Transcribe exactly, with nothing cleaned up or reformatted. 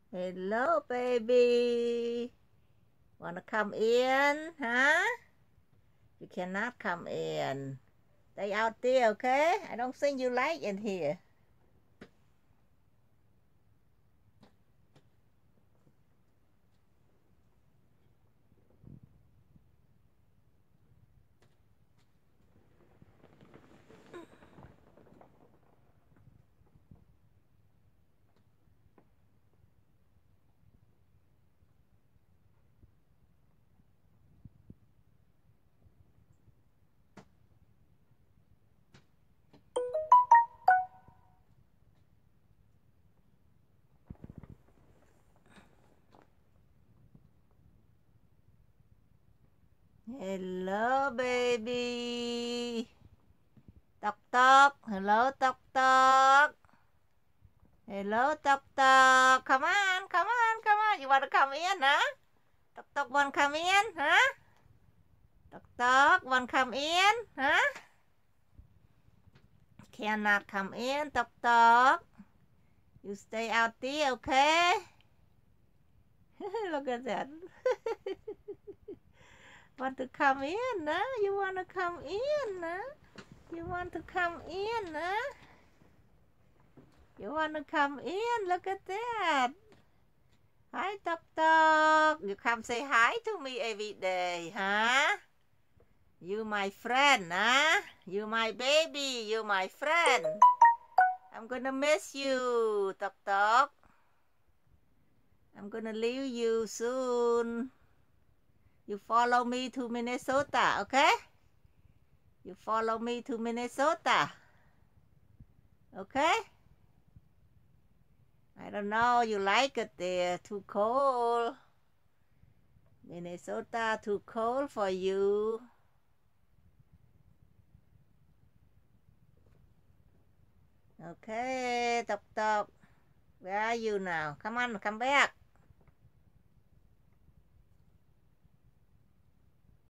Hello, baby. Wanna come in? Huh? You cannot come in. Stay out there, okay? I don't think you like in here. Hello, baby. Tok tok. Hello, tok tok. Hello, tok tok. Come on, come on, come on. You wanna come in, huh? Tok tok wanna come in, huh? Tok tok wanna come in, huh? Cannot come in, tok tok. You stay out there, okay? Look at that. Want to come in, huh? You want to come in, huh? You want to come in, huh? You want to come in? Look at that. Hi, Tok Tok. You come say hi to me every day, huh? You my friend, huh? You my baby. You my friend. I'm gonna miss you, Tok Tok. I'm gonna leave you soon. You follow me to Minnesota, okay? You follow me to Minnesota. Okay? I don't know. You like it there. Too cold. Minnesota too cold for you. Okay, Tok Tok. Where are you now? Come on, come back.